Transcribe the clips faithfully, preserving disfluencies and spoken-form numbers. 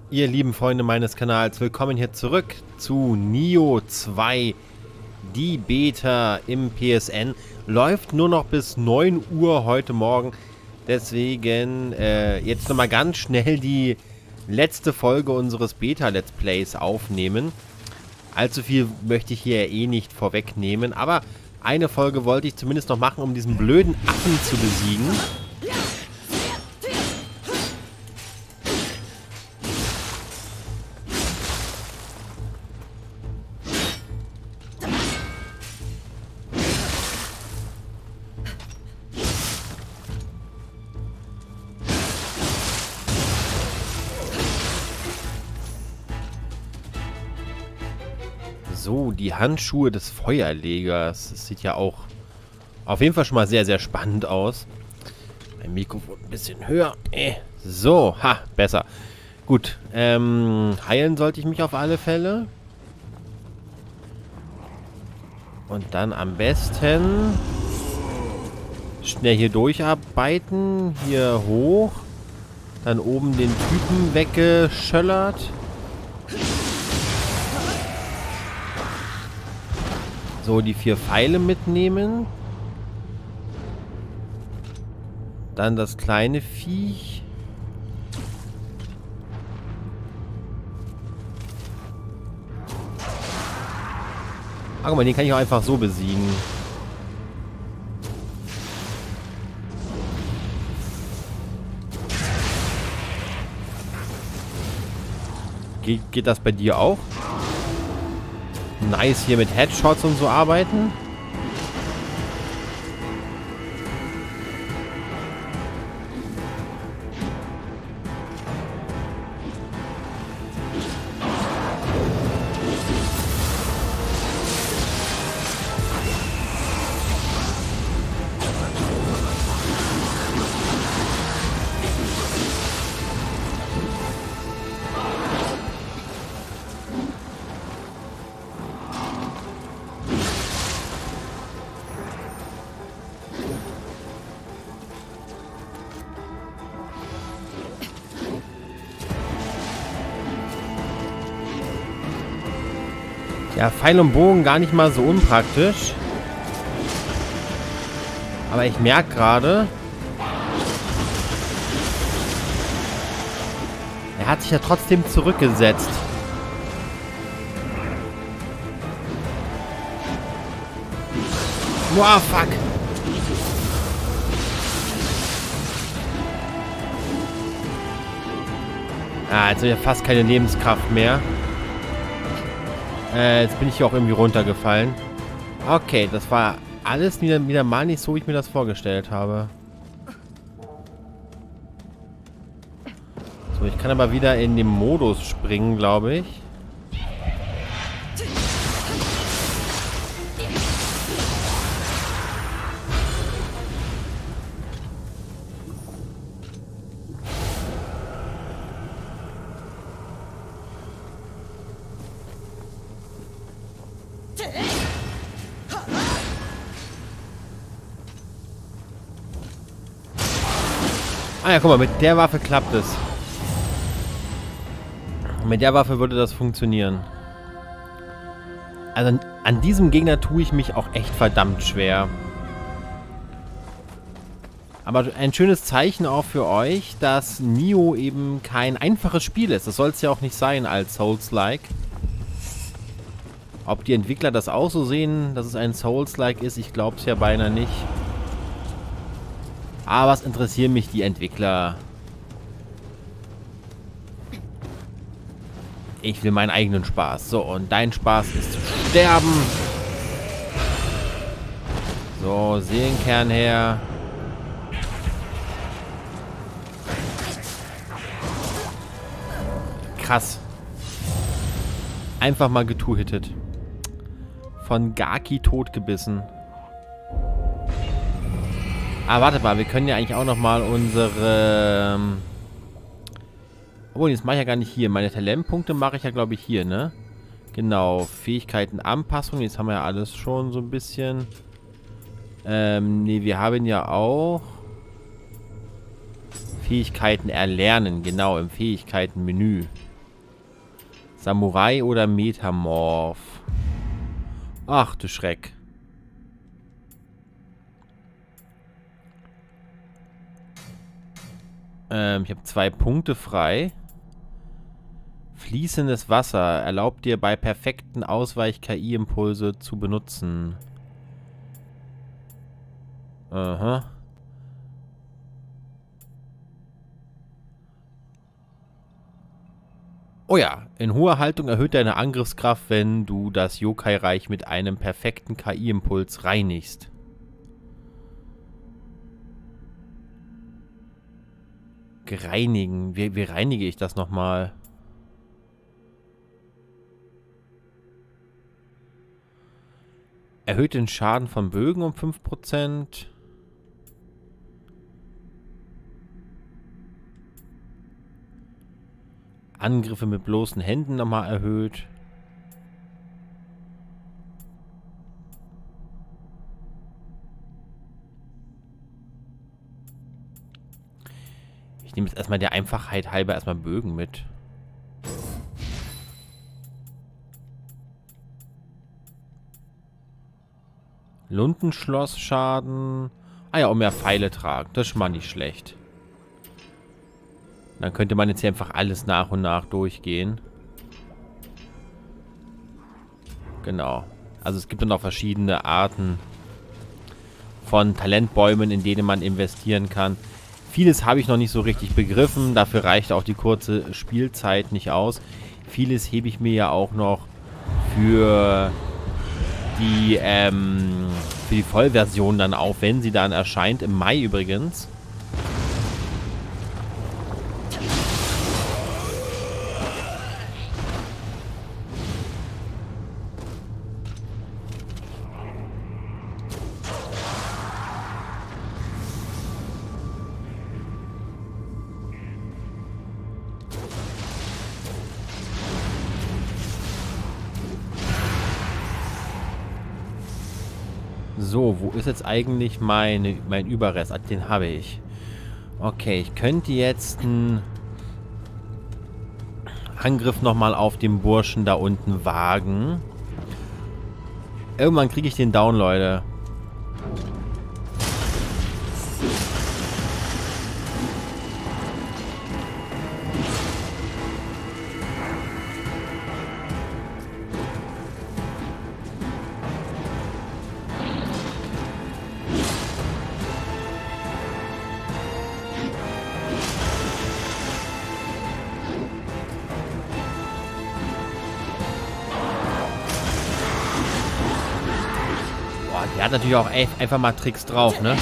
Ihr lieben Freunde meines Kanals, willkommen hier zurück zu Nioh zwei. Die Beta im P S N läuft nur noch bis neun Uhr heute Morgen. Deswegen äh, jetzt nochmal ganz schnell die letzte Folge unseres Beta-Let's Plays aufnehmen. Allzu viel möchte ich hier eh nicht vorwegnehmen, aber eine Folge wollte ich zumindest noch machen, um diesen blöden Affen zu besiegen. So, die Handschuhe des Feuerlegers. Das sieht ja auch auf jeden Fall schon mal sehr, sehr spannend aus. Mein Mikrofon ein bisschen höher. Äh, so, ha, besser. Gut, ähm, heilen sollte ich mich auf alle Fälle. Und dann am besten schnell hier durcharbeiten. Hier hoch. Dann oben den Typen weggeschöllert. So, die vier Pfeile mitnehmen. Dann das kleine Viech. Ah, guck mal, den kann ich auch einfach so besiegen. Ge- geht das bei dir auch? Nice, hier mit Headshots und so arbeiten. Ja, Pfeil und Bogen gar nicht mal so unpraktisch. Aber ich merke gerade, er hat sich ja trotzdem zurückgesetzt. Wow, fuck. Ah, jetzt habe ich ja fast keine Lebenskraft mehr. Äh, jetzt bin ich hier auch irgendwie runtergefallen. Okay, das war alles wieder, wieder mal nicht so, wie ich mir das vorgestellt habe. So, ich kann aber wieder in den Modus springen, glaube ich. Ah ja, guck mal, mit der Waffe klappt es. Mit der Waffe würde das funktionieren. Also an, an diesem Gegner tue ich mich auch echt verdammt schwer. Aber ein schönes Zeichen auch für euch, dass Nioh eben kein einfaches Spiel ist. Das soll es ja auch nicht sein als Souls-like. Ob die Entwickler das auch so sehen, dass es ein Souls-like ist, ich glaube es ja beinahe nicht. Aber was interessieren mich die Entwickler? Ich will meinen eigenen Spaß. So, und dein Spaß ist zu sterben. So, Seelenkern her. Krass. Einfach mal getu-hittet. Von Gaki totgebissen. Ah, warte mal, wir können ja eigentlich auch nochmal unsere... Obwohl, das mache ich ja gar nicht hier. Meine Talentpunkte mache ich ja, glaube ich, hier, ne? Genau, Fähigkeiten, Anpassung. Jetzt haben wir ja alles schon so ein bisschen. Ähm, ne, wir haben ja auch Fähigkeiten erlernen, genau, im Fähigkeitenmenü. Samurai oder Metamorph? Ach du Schreck. Ähm, ich habe zwei Punkte frei. Fließendes Wasser erlaubt dir bei perfekten Ausweich-K I-Impulse zu benutzen. Aha. Oh ja, in hoher Haltung erhöht deine Angriffskraft, wenn du das Yokai-Reich mit einem perfekten K I-Impuls reinigst. Gereinigen. Wie, wie reinige ich das nochmal? Erhöht den Schaden von Bögen um fünf Prozent. Angriffe mit bloßen Händen nochmal erhöht. Ich nehme jetzt erstmal der Einfachheit halber erstmal Bögen mit. Lundenschlossschaden. Ah ja, und mehr Pfeile tragen. Das ist schon mal nicht schlecht. Dann könnte man jetzt hier einfach alles nach und nach durchgehen. Genau. Also es gibt dann auch verschiedene Arten von Talentbäumen, in denen man investieren kann. Vieles habe ich noch nicht so richtig begriffen. Dafür reicht auch die kurze Spielzeit nicht aus. Vieles hebe ich mir ja auch noch für die, ähm, für die Vollversion dann auf, wenn sie dann erscheint. Im Mai übrigens. So, wo ist jetzt eigentlich meine, mein Überrest? Ah, den habe ich. Okay, ich könnte jetzt einen Angriff nochmal auf den Burschen da unten wagen. Irgendwann kriege ich den down, Leute. Der hat natürlich auch einfach mal Tricks drauf, ne?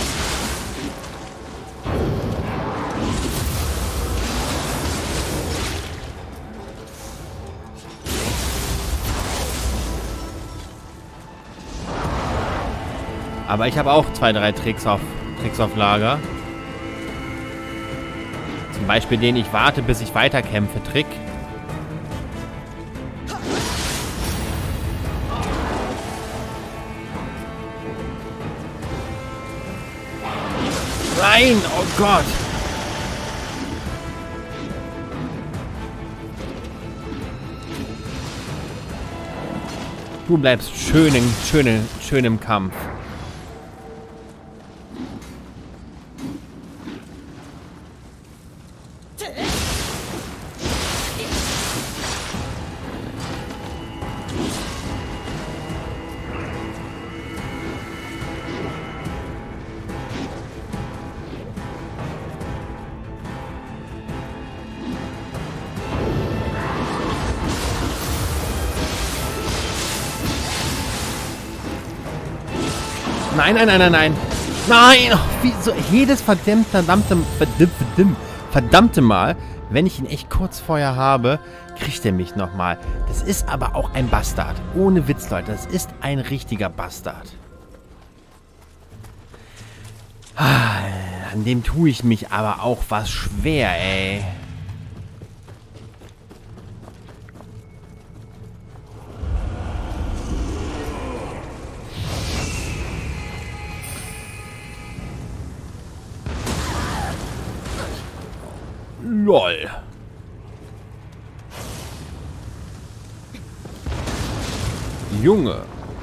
Aber ich habe auch zwei, drei Tricks auf, Tricks auf Lager. Zum Beispiel den Ich warte, bis ich weiterkämpfe Trick. Nein! Oh Gott! Du bleibst schön, in, schön, in, schön im Kampf. Nein, nein, nein, nein, nein. Nein! Oh, wieso? Jedes verdammte, verdammte, verdammte, verdammte Mal, wenn ich ihn echt kurz vorher habe, kriegt er mich nochmal. Das ist aber auch ein Bastard. Ohne Witz, Leute. Das ist ein richtiger Bastard. Ah, an dem tue ich mich aber auch was schwer, ey. LOL. Junge.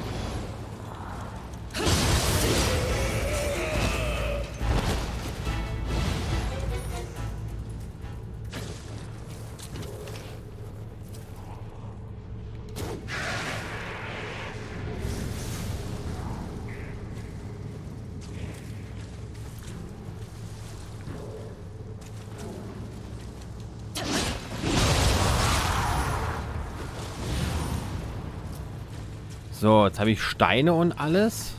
So, jetzt habe ich Steine und alles.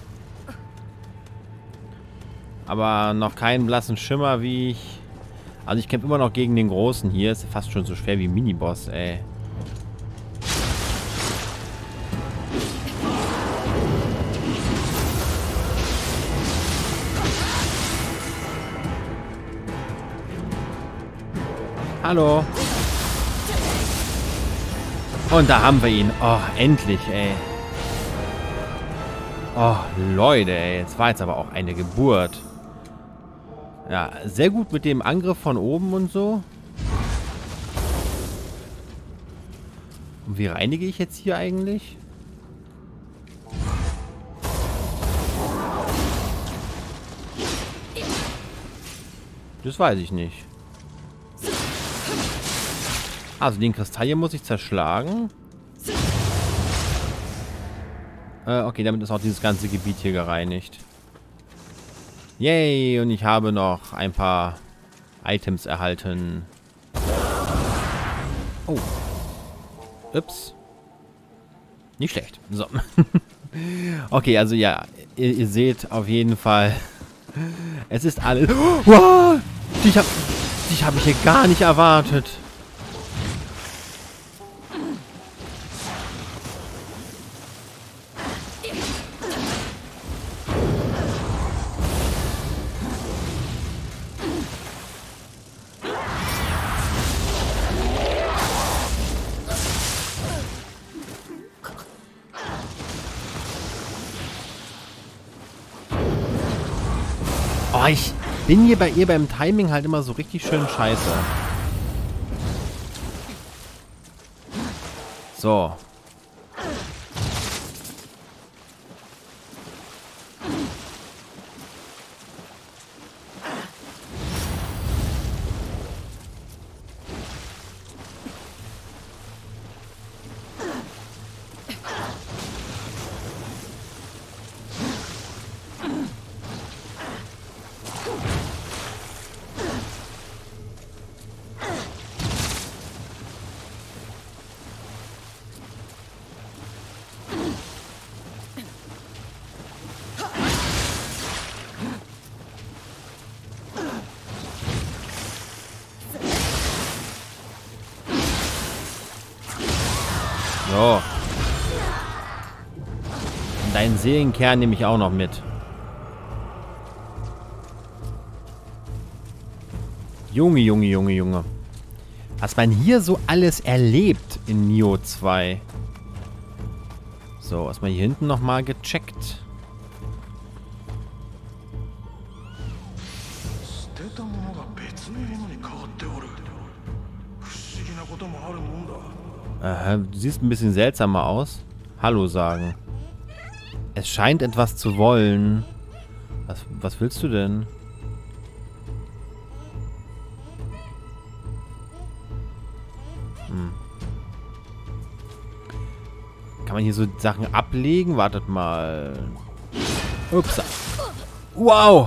Aber noch keinen blassen Schimmer, wie ich... Also ich kämpfe immer noch gegen den Großen hier. Ist fast schon so schwer wie ein Miniboss, ey. Hallo. Und da haben wir ihn. Oh, endlich, ey. Oh, Leute, ey. Jetzt war jetzt aber auch eine Geburt. Ja, sehr gut mit dem Angriff von oben und so. Und wie reinige ich jetzt hier eigentlich? Das weiß ich nicht. Also den Kristall hier muss ich zerschlagen. Äh, okay, damit ist auch dieses ganze Gebiet hier gereinigt. Yay, und ich habe noch ein paar Items erhalten. Oh. Ups. Nicht schlecht. So. Okay, also ja, ihr, ihr seht auf jeden Fall, es ist alles... Wow, dich habe dich hab ich hier gar nicht erwartet. Oh, ich bin hier bei ihr beim Timing halt immer so richtig schön scheiße. So. So. Und deinen Seelenkern nehme ich auch noch mit. Junge, Junge, Junge, Junge. Was man hier so alles erlebt in Nioh zwei. So, erstmal hier hinten nochmal gecheckt. Äh, du siehst ein bisschen seltsamer aus. Hallo sagen. Es scheint etwas zu wollen. Was, was willst du denn? Hm. Kann man hier so Sachen ablegen? Wartet mal. Ups. Wow.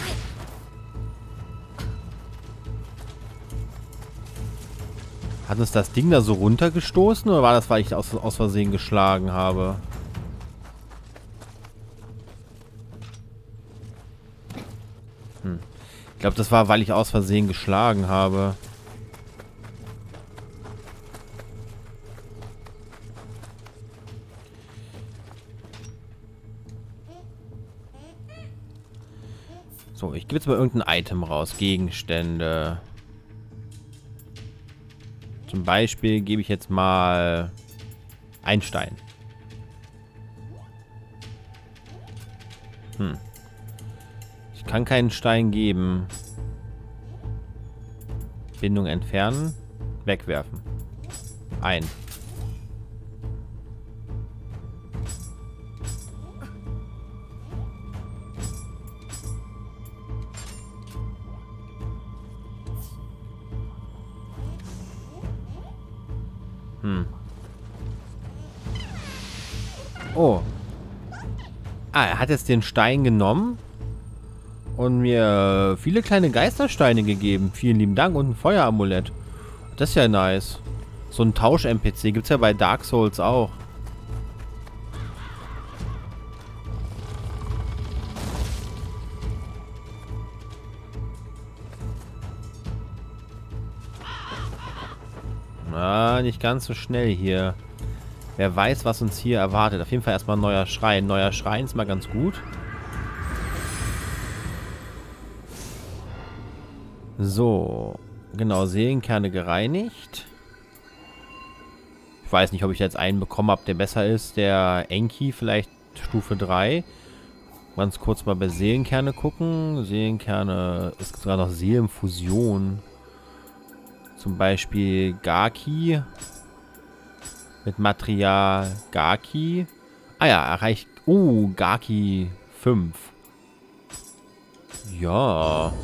Hat uns das Ding da so runtergestoßen oder war das, weil ich aus, aus Versehen geschlagen habe? Hm. Ich glaube, das war, weil ich aus Versehen geschlagen habe. So, ich gebe jetzt mal irgendein Item raus. Gegenstände. Zum Beispiel gebe ich jetzt mal einen Stein. Hm. Ich kann keinen Stein geben. Bindung entfernen. Wegwerfen. Ein. Hm. Oh. Ah, er hat jetzt den Stein genommen und mir viele kleine Geistersteine gegeben. Vielen lieben Dank und ein Feueramulett. Das ist ja nice. So ein Tausch-N P C gibt es ja bei Dark Souls auch. Na, nicht ganz so schnell hier. Wer weiß, was uns hier erwartet. Auf jeden Fall erstmal ein neuer Schrein. Neuer Schrein ist mal ganz gut. So. Genau, Seelenkerne gereinigt. Ich weiß nicht, ob ich jetzt einen bekommen habe, der besser ist. Der Enki, vielleicht Stufe drei. Ganz kurz mal bei Seelenkerne gucken. Seelenkerne ist sogar noch Seelenfusion. Zum Beispiel Gaki. Mit Material Gaki. Ah ja, erreicht... Oh, Gaki fünf. Ja.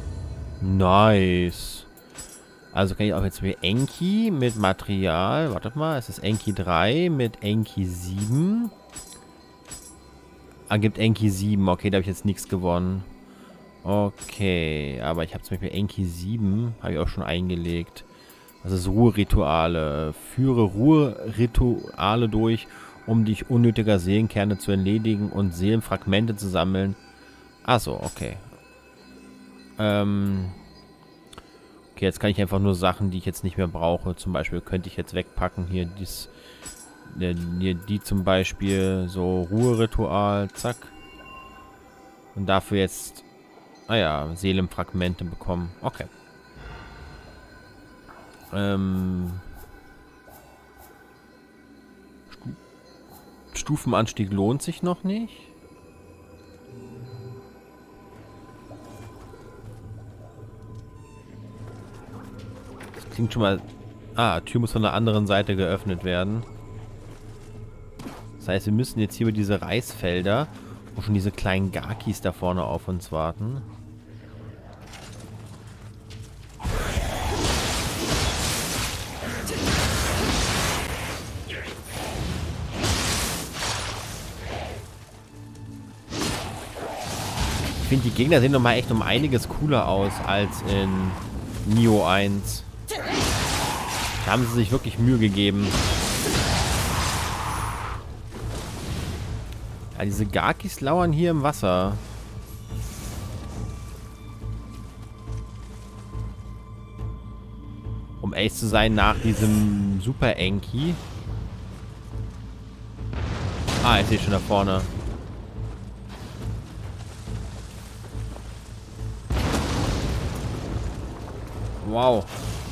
Nice. Also kann ich auch jetzt mit Enki mit Material... Wartet mal, es ist Enki drei mit Enki sieben. Ah, gibt Enki sieben. Okay, da habe ich jetzt nichts gewonnen. Okay, aber ich habe zum Beispiel Enki sieben. Habe ich auch schon eingelegt. Das ist Ruherituale. Führe Ruherituale durch, um dich unnötiger Seelenkerne zu erledigen und Seelenfragmente zu sammeln. Achso, okay. Ähm... Okay, jetzt kann ich einfach nur Sachen, die ich jetzt nicht mehr brauche. Zum Beispiel könnte ich jetzt wegpacken. Hier, dies, hier die zum Beispiel. So, Ruheritual. Zack. Und dafür jetzt, naja, Seelenfragmente bekommen. Okay. Ähm. Stu Stufenanstieg lohnt sich noch nicht. Klingt schon mal... Ah, Tür muss von der anderen Seite geöffnet werden. Das heißt, wir müssen jetzt hier über diese Reisfelder, wo schon diese kleinen Gakis da vorne auf uns warten. Ich finde, die Gegner sehen nochmal echt um einiges cooler aus als in Nioh eins. Da haben sie sich wirklich Mühe gegeben. Ja, diese Gakis lauern hier im Wasser. Um ehrlich zu sein, nach diesem Super Enki. Ah, ich sehe schon da vorne. Wow.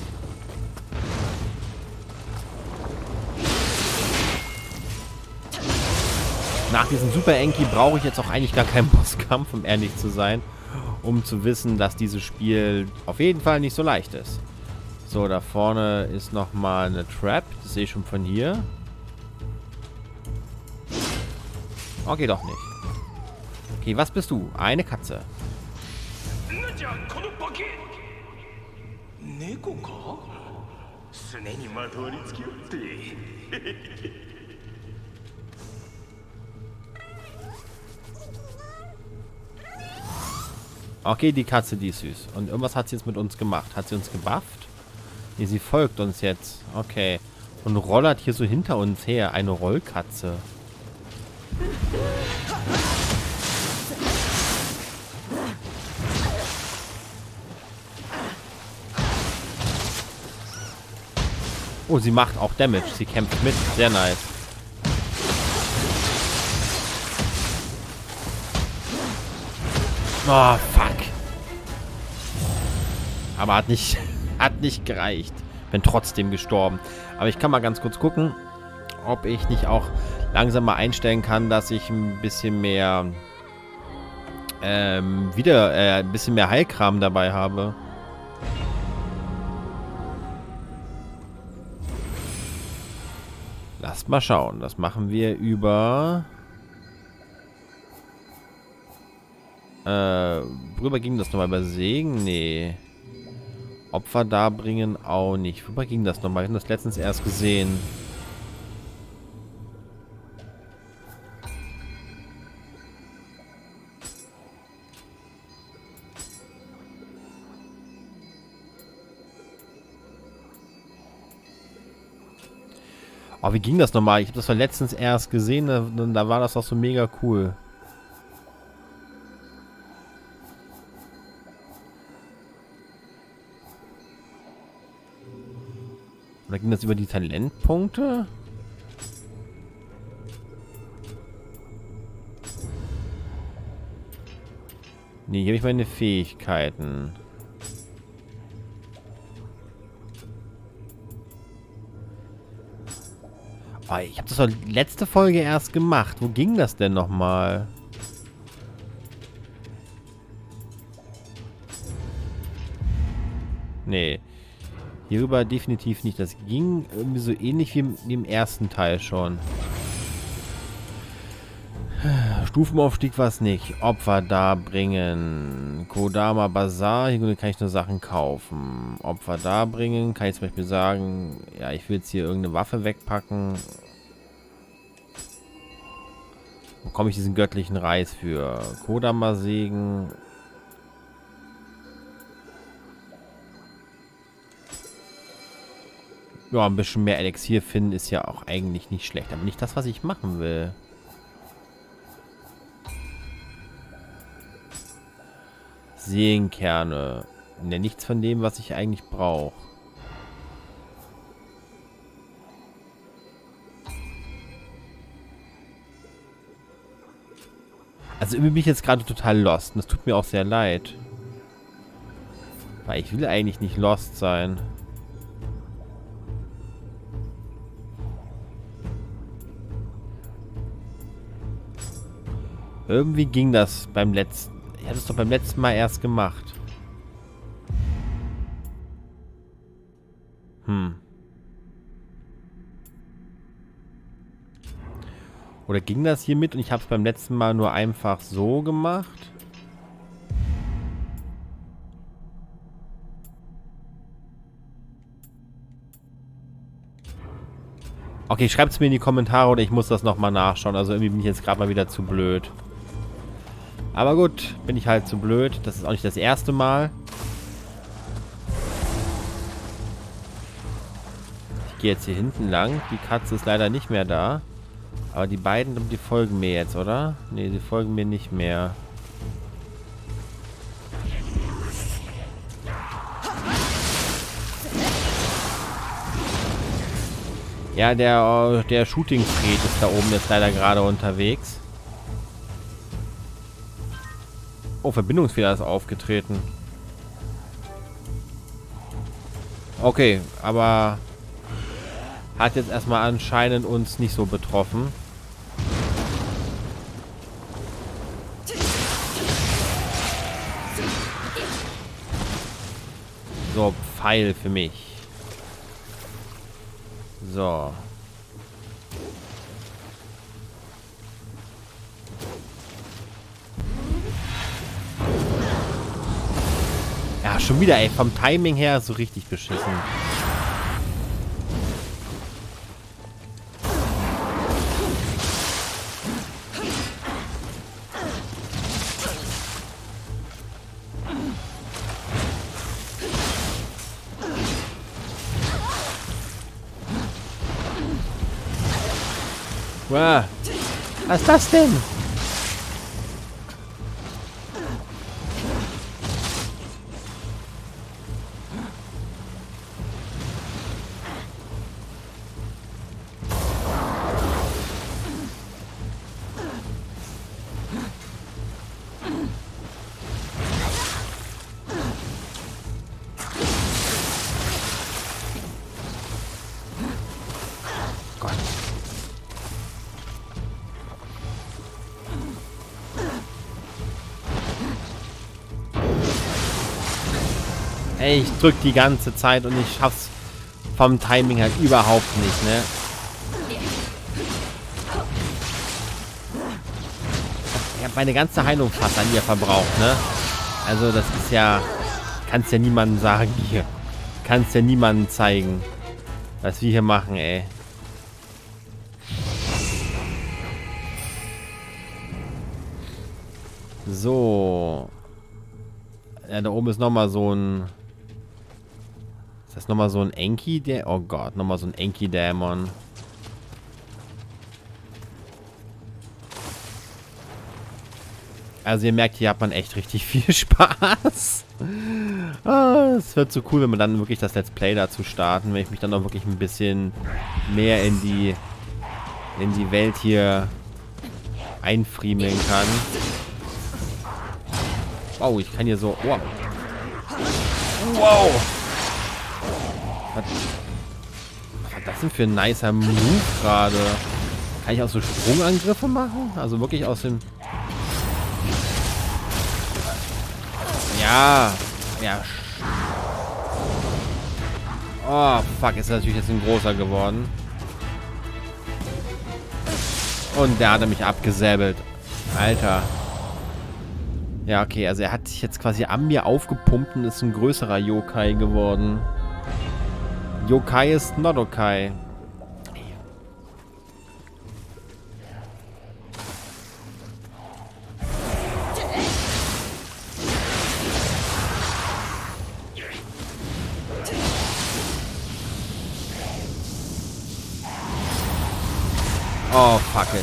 Nach diesem Super Enki brauche ich jetzt auch eigentlich gar keinen Bosskampf, um ehrlich zu sein, um zu wissen, dass dieses Spiel auf jeden Fall nicht so leicht ist. So, da vorne ist nochmal eine Trap. Das sehe ich schon von hier. Okay, doch nicht. Okay, was bist du? Eine Katze. Okay, die Katze, die ist süß. Und irgendwas hat sie jetzt mit uns gemacht. Hat sie uns gebufft? Nee, sie folgt uns jetzt. Okay. Und rollert hier so hinter uns her. Eine Rollkatze. Oh, sie macht auch Damage. Sie kämpft mit. Sehr nice. Oh, fuck. Aber hat nicht, hat nicht gereicht. Bin trotzdem gestorben. Aber ich kann mal ganz kurz gucken, ob ich nicht auch langsam mal einstellen kann, dass ich ein bisschen mehr ähm, wieder äh, ein bisschen mehr Heilkram dabei habe. Lasst mal schauen. Das machen wir über... Äh, worüber ging das nochmal? Über Segen? Nee. Opfer darbringen auch nicht. Wobei ging das nochmal? Wir haben das letztens erst gesehen. Oh, wie ging das nochmal? Ich habe das doch letztens erst gesehen. Da, da war das doch so mega cool. Oder ging das über die Talentpunkte? Nee, hier habe ich meine Fähigkeiten. Oh, ich habe das doch letzte Folge erst gemacht. Wo ging das denn nochmal? Nee. Hierüber definitiv nicht. Das ging irgendwie so ähnlich wie im, wie im ersten Teil schon. Stufenaufstieg war es nicht. Opfer darbringen. Kodama Bazaar. Hier kann ich nur Sachen kaufen. Opfer darbringen. Kann ich zum Beispiel sagen, ja, ich will jetzt hier irgendeine Waffe wegpacken. Wo bekomme ich diesen göttlichen Reis für? Kodama Segen. Ja, ein bisschen mehr Elixier finden ist ja auch eigentlich nicht schlecht. Aber nicht das, was ich machen will. Seelenkerne. Ne, nichts von dem, was ich eigentlich brauche. Also irgendwie bin ich jetzt gerade total lost. Und das tut mir auch sehr leid. Weil ich will eigentlich nicht lost sein. Irgendwie ging das beim letzten... Ich hatte es doch beim letzten Mal erst gemacht. Hm. Oder ging das hier mit und ich habe es beim letzten Mal nur einfach so gemacht? Okay, schreibt es mir in die Kommentare oder ich muss das nochmal nachschauen. Also irgendwie bin ich jetzt gerade mal wieder zu blöd. Aber gut, bin ich halt zu blöd. Das ist auch nicht das erste Mal. Ich gehe jetzt hier hinten lang. Die Katze ist leider nicht mehr da. Aber die beiden, die folgen mir jetzt, oder? Ne, die folgen mir nicht mehr. Ja, der, der Shooting-Fred ist da oben jetzt leider gerade unterwegs. Oh, Verbindungsfehler ist aufgetreten. Okay, aber hat jetzt erstmal anscheinend uns nicht so betroffen. So, Pfeil für mich. So. Ja, schon wieder, ey. Vom Timing her so richtig beschissen. Wow. Was ist das denn? Gott. Ey, ich drück die ganze Zeit und ich schaff's vom Timing halt überhaupt nicht, ne? Ich habe meine ganze Heilung fast an ihr verbraucht, ne? Also das ist ja... Kannst ja niemandem sagen hier. kannst ja niemandem zeigen, was wir hier machen, ey. So. Ja, da oben ist nochmal so ein... Ist das nochmal so ein Enki? Der oh Gott, nochmal so ein Enki-Dämon. Also ihr merkt, hier hat man echt richtig viel Spaß. Ah, es wird so cool, wenn man dann wirklich das Let's Play dazu starten, wenn ich mich dann auch wirklich ein bisschen mehr in die in die Welt hier einfriemeln kann. Wow, ich kann hier so... Oh. Wow! Was, was ist das denn für ein nicer Move gerade? Kann ich auch so Sprungangriffe machen? Also wirklich aus dem... Ja. Ja. Oh, fuck. Ist natürlich jetzt ein großer geworden. Und der hat mich abgesäbelt. Alter. Ja, okay. Also er hat sich jetzt quasi an mir aufgepumpt und ist ein größerer Yokai geworden. Yokai ist not okay. Oh, fuck it.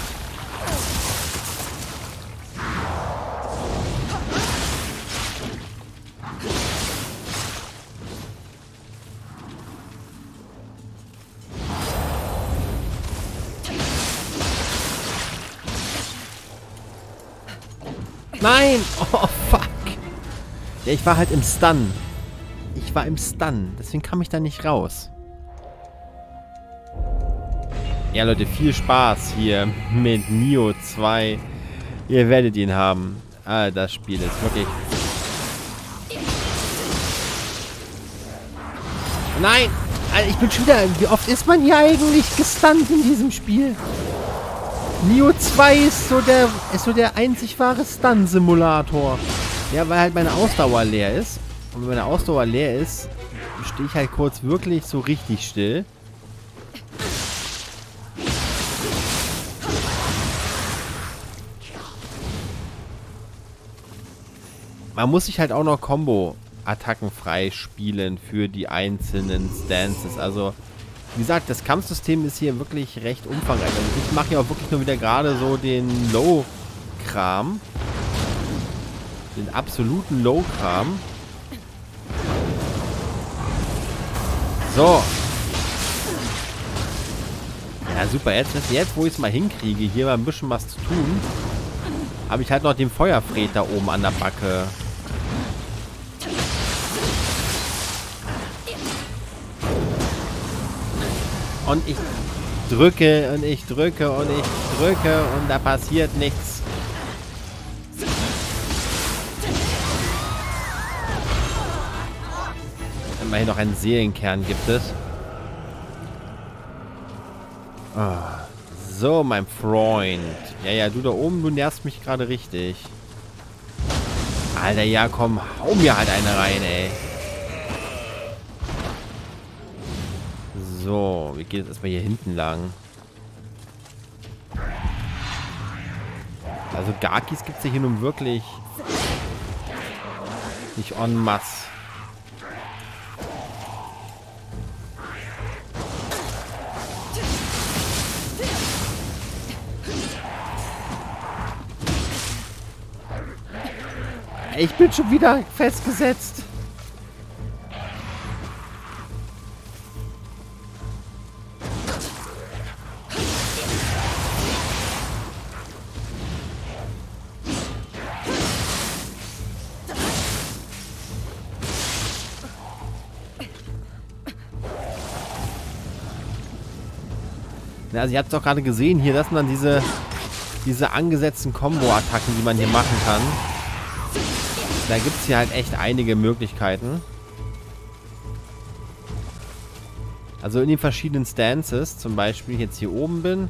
Nein! Oh, fuck. Ja, ich war halt im Stun. Ich war im Stun. Deswegen kam ich da nicht raus. Ja, Leute, viel Spaß hier mit Nioh zwei. Ihr werdet ihn haben. Ah, das Spiel ist wirklich... Nein! Alter, ich bin schon wieder... Wie oft ist man hier eigentlich gestunt in diesem Spiel? Nioh zwei ist so der, ist so der einzig wahre Stun-Simulator. Ja, weil halt meine Ausdauer leer ist. Und wenn meine Ausdauer leer ist, stehe ich halt kurz wirklich so richtig still. Man muss sich halt auch noch Combo-Attacken freispielen für die einzelnen Stances. Also, wie gesagt, das Kampfsystem ist hier wirklich recht umfangreich. Also ich mache ja auch wirklich nur wieder gerade so den Low-Kram. Den absoluten Low-Kram. So. Ja, super. Jetzt, jetzt wo ich es mal hinkriege, hier mal ein bisschen was zu tun, habe ich halt noch den Feuerfred da oben an der Backe. Und ich drücke und ich drücke und ich drücke und da passiert nichts. Immerhin noch einen Seelenkern gibt es. Oh. So, mein Freund. Ja, ja, du da oben, du nervst mich gerade richtig. Alter, ja, komm, hau mir halt eine rein, ey. So, wir gehen jetzt erstmal hier hinten lang. Also Gakis gibt es ja hier nun wirklich nicht en masse. Ich bin schon wieder festgesetzt. Ja, also ihr habt es auch gerade gesehen hier, das sind dann diese, diese angesetzten Combo-Attacken, die man hier machen kann. Da gibt es hier halt echt einige Möglichkeiten. Also in den verschiedenen Stances, zum Beispiel jetzt hier oben bin.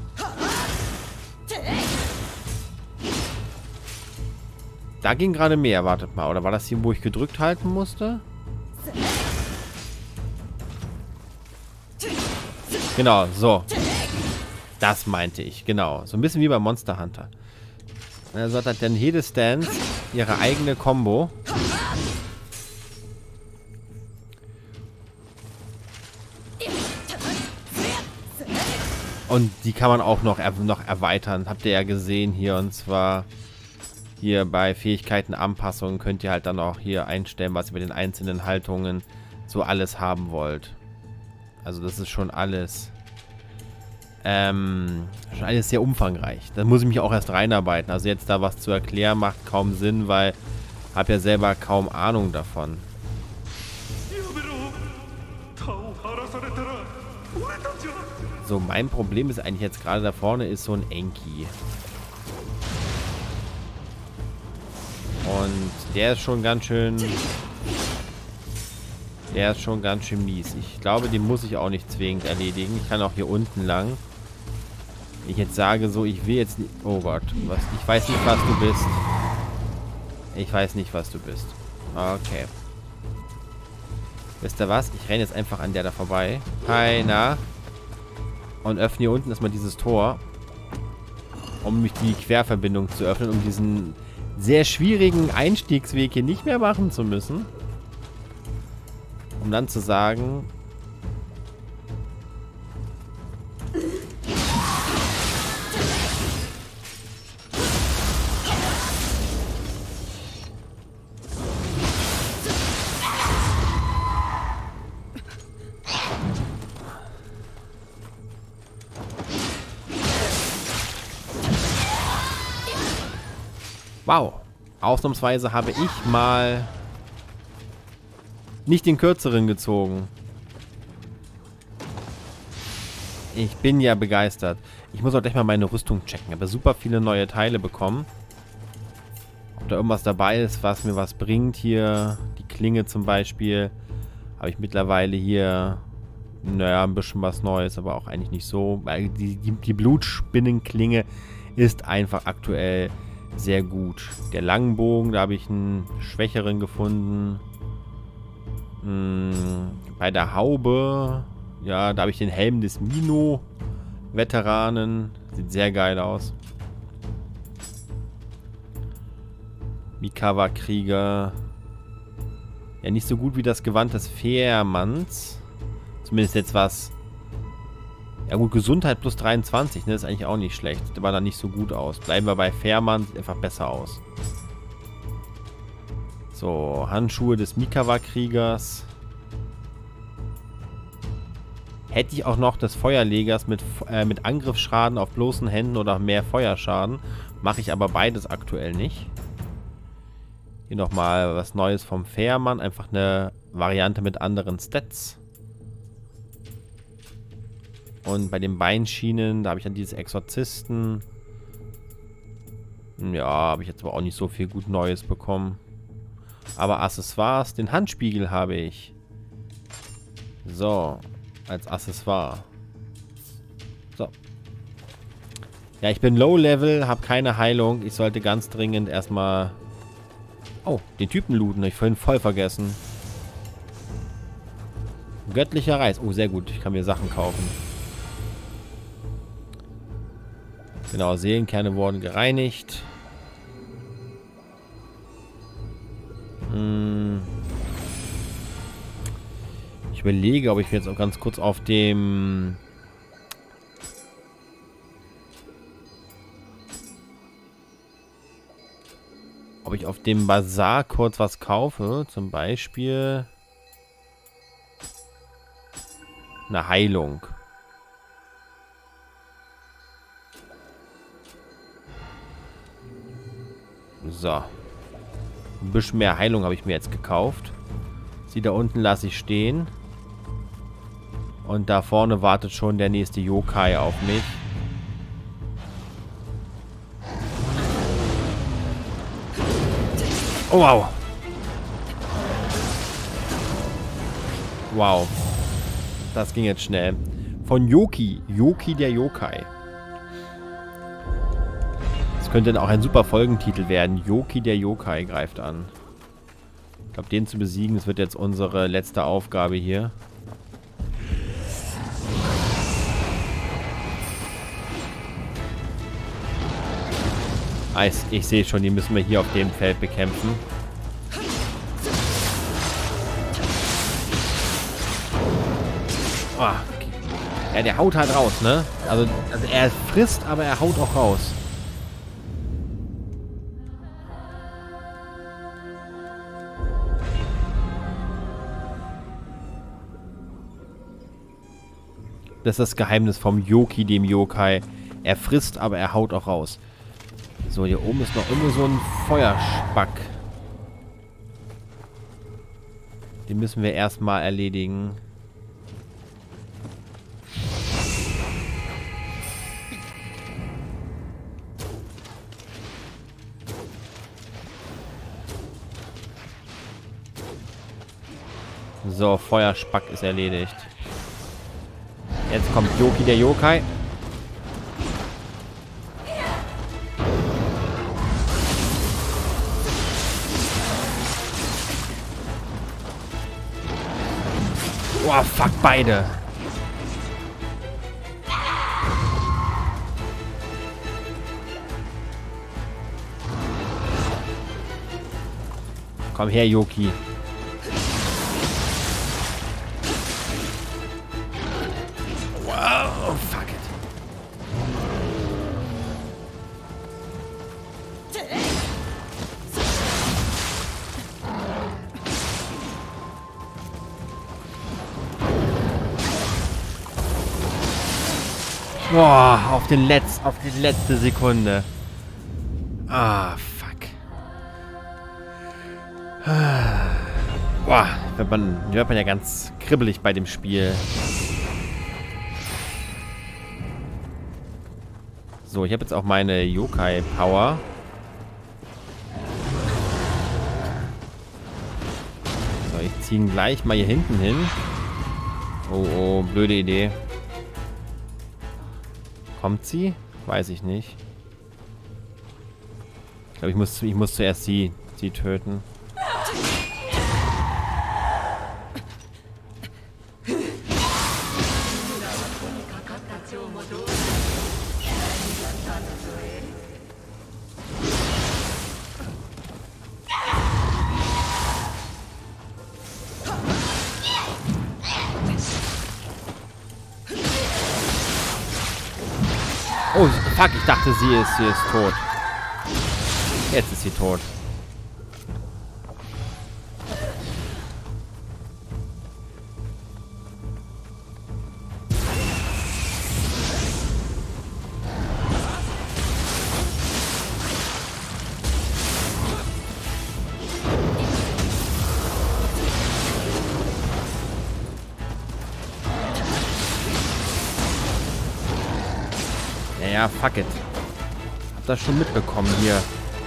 Da ging gerade mehr, wartet mal. Oder war das hier, wo ich gedrückt halten musste? Genau, so. Das meinte ich, genau. So ein bisschen wie bei Monster Hunter. Also hat dann jede Stance ihre eigene Combo. Und die kann man auch noch, er noch erweitern. Habt ihr ja gesehen hier. Und zwar hier bei Fähigkeiten Anpassungen könnt ihr halt dann auch hier einstellen, was ihr bei den einzelnen Haltungen so alles haben wollt. Also das ist schon alles, ähm, schon alles sehr umfangreich. Da muss ich mich auch erst reinarbeiten. Also jetzt da was zu erklären macht kaum Sinn, weil ich habe ja selber kaum Ahnung davon. So, mein Problem ist eigentlich jetzt gerade da vorne ist so ein Enki. Und der ist schon ganz schön... Der ist schon ganz schön mies. Ich glaube, den muss ich auch nicht zwingend erledigen. Ich kann auch hier unten lang. Wenn ich jetzt sage so, ich will jetzt nicht... Oh Gott, was, ich weiß nicht, was du bist. Ich weiß nicht, was du bist. Okay. Wisst ihr was? Ich renne jetzt einfach an der da vorbei. Hi, na? Und öffne hier unten erstmal dieses Tor. Um mich die Querverbindung zu öffnen, um diesen sehr schwierigen Einstiegsweg hier nicht mehr machen zu müssen. Um dann zu sagen... Wow. Ausnahmsweise habe ich mal nicht den kürzeren gezogen. Ich bin ja begeistert. Ich muss auch gleich mal meine Rüstung checken. Ich habe super viele neue Teile bekommen. Ob da irgendwas dabei ist, was mir was bringt hier. Die Klinge zum Beispiel. Habe ich mittlerweile hier, naja, ein bisschen was Neues, aber auch eigentlich nicht so. Weil die, die, die Blutspinnenklinge ist einfach aktuell sehr gut. Der Langbogen, da habe ich einen schwächeren gefunden. Hm, bei der Haube, ja, da habe ich den Helm des Mino-Veteranen. Sieht sehr geil aus. Mikawa-Krieger. Ja, nicht so gut wie das Gewand des Fährmanns. Zumindest jetzt was. Ja gut, Gesundheit plus dreiundzwanzig, ne, ist eigentlich auch nicht schlecht. Sieht aber dann nicht so gut aus. Bleiben wir bei Fährmann, sieht einfach besser aus. So, Handschuhe des Mikawa-Kriegers. Hätte ich auch noch des Feuerlegers mit, äh, mit Angriffsschaden auf bloßen Händen oder mehr Feuerschaden. Mache ich aber beides aktuell nicht. Hier nochmal was Neues vom Fährmann. Einfach eine Variante mit anderen Stats. Und bei den Beinschienen, da habe ich dann dieses Exorzisten. Ja, habe ich jetzt aber auch nicht so viel gut Neues bekommen. Aber Accessoires, den Handspiegel habe ich. So, als Accessoire. So. Ja, ich bin Low Level, habe keine Heilung. Ich sollte ganz dringend erstmal... Oh, den Typen looten, habe ich vorhin voll vergessen. Göttlicher Reis. Oh, sehr gut, ich kann mir Sachen kaufen. Genau, Seelenkerne wurden gereinigt. Hm. Ich überlege, ob ich jetzt auch ganz kurz auf dem... Ob ich auf dem Bazar kurz was kaufe. Zum Beispiel... eine Heilung. So. Ein bisschen mehr Heilung habe ich mir jetzt gekauft. Sie da unten lasse ich stehen. Und da vorne wartet schon der nächste Yokai auf mich. Oh, wow. Wow. Das ging jetzt schnell. Von Yoki. Yoki der Yokai. Das könnte dann auch ein super Folgentitel werden. Yoki der Yokai greift an. Ich glaube, den zu besiegen, das wird jetzt unsere letzte Aufgabe hier. Ah, ich, ich sehe schon, die müssen wir hier auf dem Feld bekämpfen. Oh, okay. Ja, der haut halt raus, ne? Also, also er frisst, aber er haut auch raus. Das ist das Geheimnis vom Yoki, dem Yokai. Er frisst, aber er haut auch raus. So, hier oben ist noch immer so ein Feuerspack. Den müssen wir erstmal erledigen. So, Feuerspack ist erledigt. Jetzt kommt Yoki, der Yokai. Boah, fuck, beide. Komm her, Yoki. Wow, fuck it. Boah, auf den Letz, auf die letzte Sekunde. Ah, fuck. Boah, wird man, wird man ja ganz kribbelig bei dem Spiel. So, ich habe jetzt auch meine Yokai-Power. So, ich ziehe ihn gleich mal hier hinten hin. Oh, oh, blöde Idee. Kommt sie? Weiß ich nicht. Ich glaube, ich muss, ich muss zuerst sie, sie töten. Oh, fuck, ich dachte, sie ist, sie ist tot. Jetzt ist sie tot. Ja, fuck it. Hab das schon mitbekommen hier.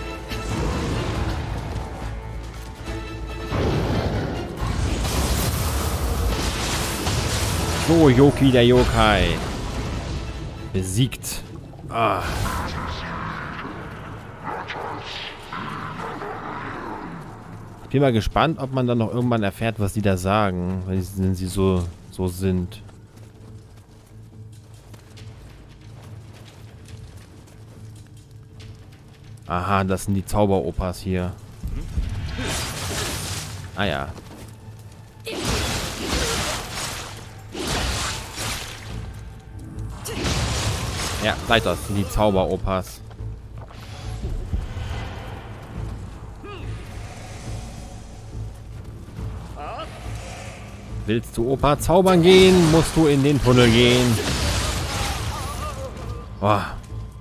So, Yoki, der Yokai. Besiegt. Ah. Ich bin mal gespannt, ob man dann noch irgendwann erfährt, was die da sagen, wenn sie, sie so, so sind. Aha, das sind die Zauberopas hier. Ah ja. Ja, seid das sind die Zauberopas. Willst du Opa zaubern gehen, musst du in den Tunnel gehen. Boah.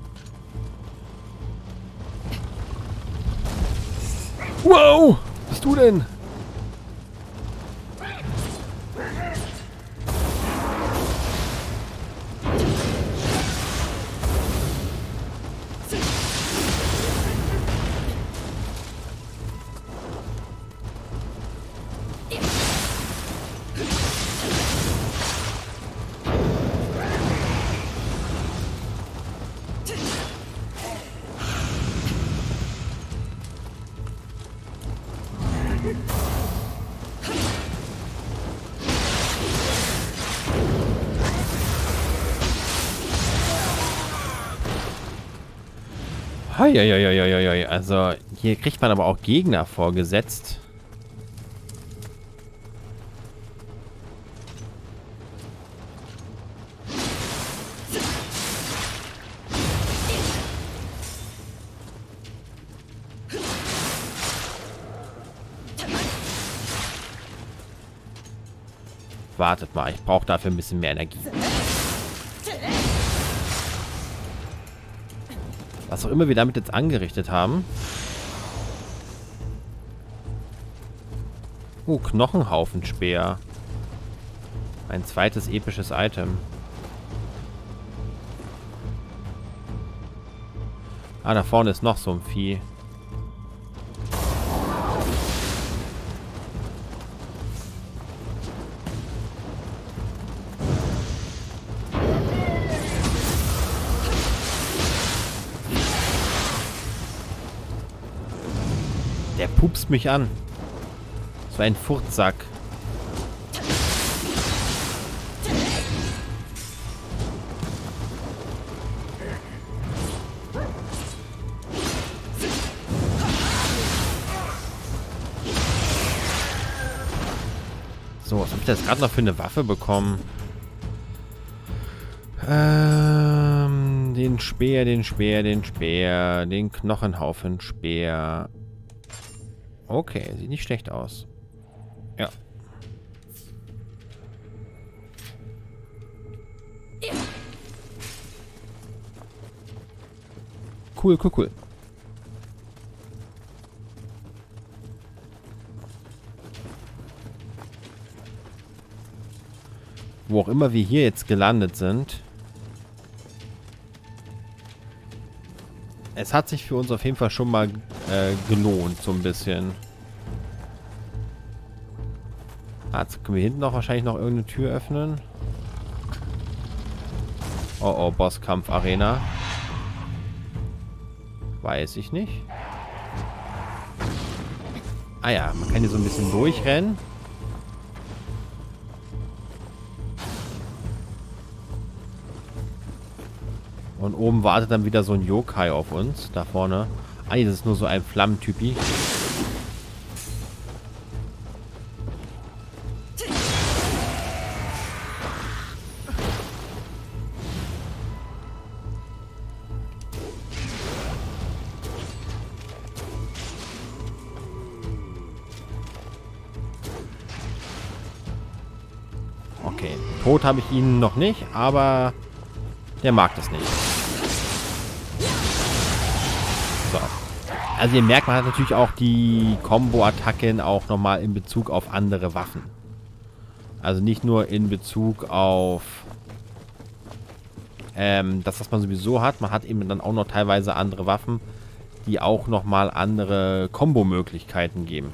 Wow! Was bist du denn? Heieieiei. Also, hier kriegt man aber auch Gegner vorgesetzt. Wartet mal, ich brauche dafür ein bisschen mehr Energie. Was auch immer wir damit jetzt angerichtet haben. Oh, Knochenhaufenspeer. Ein zweites episches Item. Ah, da vorne ist noch so ein Vieh. Der pupst mich an. So ein Furzsack. So, was habe ich jetzt gerade noch für eine Waffe bekommen? Ähm, den Speer, den Speer, den Speer, den Knochenhaufen Speer. Okay, sieht nicht schlecht aus. Ja. Cool, cool, cool. Wo auch immer wir hier jetzt gelandet sind. Es hat sich für uns auf jeden Fall schon mal äh, gelohnt, so ein bisschen. Ah, jetzt können wir hinten noch wahrscheinlich noch irgendeine Tür öffnen. Oh oh, Bosskampf Arena. Weiß ich nicht. Ah ja, man kann hier so ein bisschen durchrennen. Und oben wartet dann wieder so ein Yokai auf uns. Da vorne. Ah, das ist nur so ein Flammentypi. Okay, tot habe ich ihn noch nicht, aber der mag das nicht. So. Also ihr merkt, man hat natürlich auch die Combo-Attacken auch nochmal in Bezug auf andere Waffen. Also nicht nur in Bezug auf ähm, das, was man sowieso hat. Man hat eben dann auch noch teilweise andere Waffen, die auch nochmal andere Combo-Möglichkeiten geben.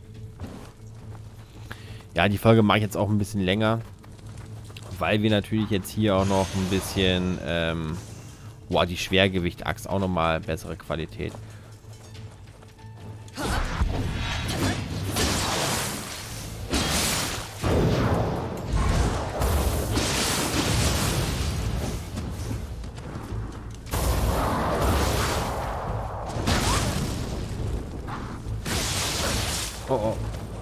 Ja, die Folge mache ich jetzt auch ein bisschen länger, weil wir natürlich jetzt hier auch noch ein bisschen ähm, boah, die Schwergewicht-Axt auch nochmal bessere Qualität. Oh oh.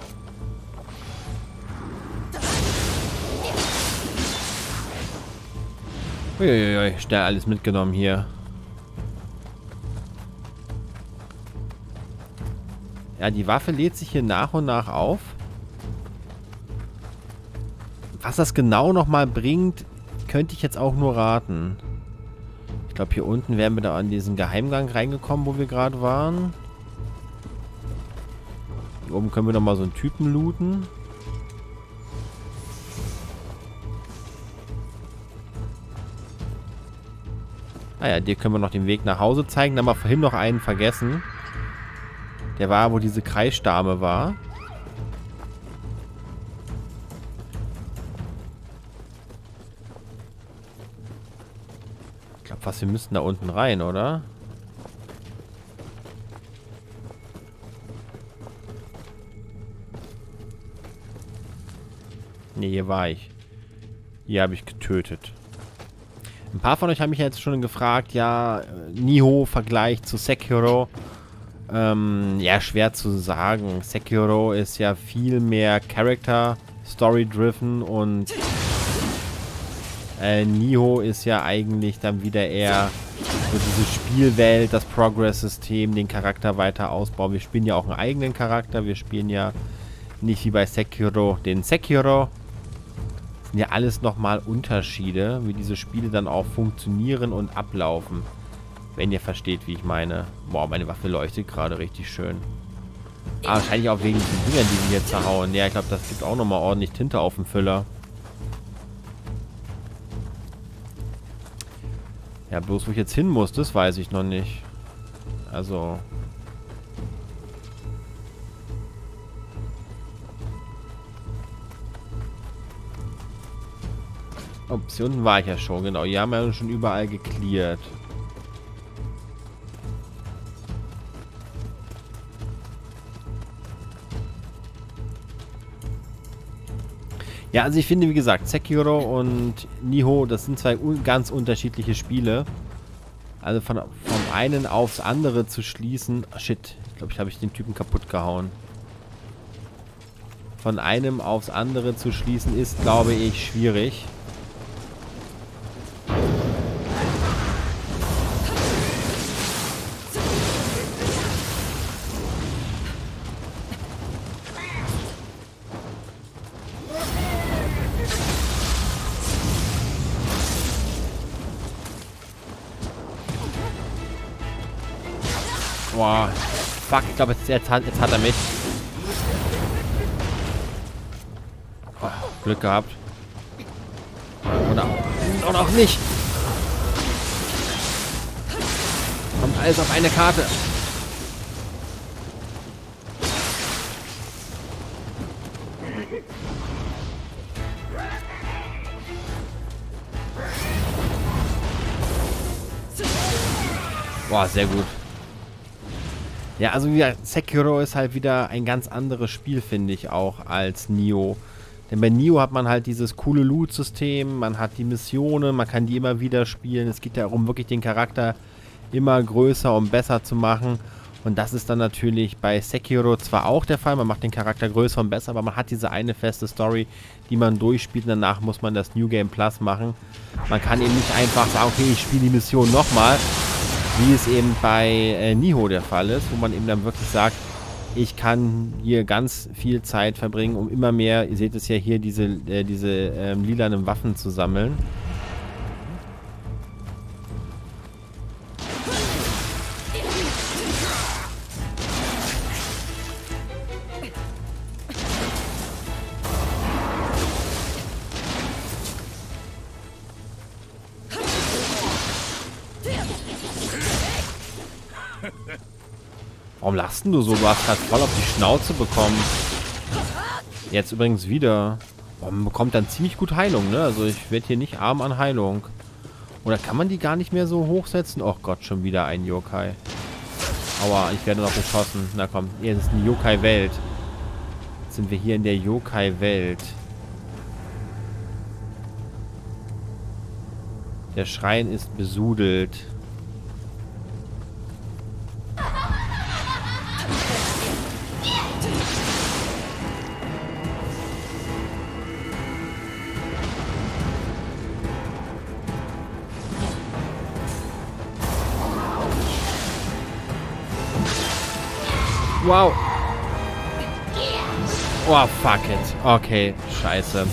Uiuiui, schnell alles mitgenommen hier. Ja, die Waffe lädt sich hier nach und nach auf. Was das genau nochmal bringt, könnte ich jetzt auch nur raten. Ich glaube, hier unten wären wir da an diesen Geheimgang reingekommen, wo wir gerade waren. Hier oben können wir nochmal so einen Typen looten. Ah ja, dir können wir noch den Weg nach Hause zeigen. Da haben wir vorhin noch einen vergessen. Der war, wo diese Kreisdame war. Ich glaube fast, wir müssten da unten rein, oder? Ne, hier war ich. Hier habe ich getötet. Ein paar von euch haben mich jetzt schon gefragt, ja, Nioh-Vergleich zu Sekiro. Ähm, ja, schwer zu sagen. Sekiro ist ja viel mehr Character, Story-driven und äh, Nioh ist ja eigentlich dann wieder eher so diese Spielwelt, das Progress-System, den Charakter weiter ausbauen. Wir spielen ja auch einen eigenen Charakter, wir spielen ja nicht wie bei Sekiro den Sekiro. Das sind ja alles nochmal Unterschiede, wie diese Spiele dann auch funktionieren und ablaufen. Wenn ihr versteht, wie ich meine. Boah, meine Waffe leuchtet gerade richtig schön. Ah, wahrscheinlich auch wegen diesen Dingern, die wir hier zerhauen. Ja, ich glaube, das gibt auch nochmal ordentlich Tinte auf dem Füller. Ja, bloß wo ich jetzt hin muss, das weiß ich noch nicht. Also... Oh, bis hier unten war ich ja schon, genau. Hier haben wir ja schon überall gecleart. Ja, also ich finde, wie gesagt, Sekiro und Nioh, das sind zwei un ganz unterschiedliche Spiele. Also von, vom einen aufs andere zu schließen... Oh, shit, ich glaube, ich habe ich den Typen kaputt gehauen. Von einem aufs andere zu schließen ist, glaube ich, schwierig. Boah, fuck, ich glaube, jetzt, jetzt, hat, jetzt hat er mich. Oh, Glück gehabt. Oder, oder auch nicht. Kommt alles auf eine Karte. Boah, sehr gut. Ja, also wie gesagt, Sekiro ist halt wieder ein ganz anderes Spiel, finde ich auch, als Nioh. Denn bei Nioh hat man halt dieses coole Loot-System, man hat die Missionen, man kann die immer wieder spielen. Es geht ja darum, wirklich den Charakter immer größer und besser zu machen. Und das ist dann natürlich bei Sekiro zwar auch der Fall, man macht den Charakter größer und besser, aber man hat diese eine feste Story, die man durchspielt und danach muss man das New Game Plus machen. Man kann eben nicht einfach sagen, okay, ich spiele die Mission nochmal, wie es eben bei äh, Nioh der Fall ist, wo man eben dann wirklich sagt, ich kann hier ganz viel Zeit verbringen, um immer mehr, ihr seht es ja hier, diese, äh, diese ähm, lilanen Waffen zu sammeln. Warum lachst denn du so? Du hast gerade voll auf die Schnauze bekommen. Jetzt übrigens wieder. Boah, man bekommt dann ziemlich gut Heilung, ne? Also ich werde hier nicht arm an Heilung. Oder kann man die gar nicht mehr so hochsetzen? Oh Gott, schon wieder ein Yokai. Aua, ich werde noch beschossen. Na komm, hier ist eine Yokai-Welt. Jetzt sind wir hier in der Yokai-Welt. Der Schrein ist besudelt. Wow. Oh, fuck it. Okay, scheiße.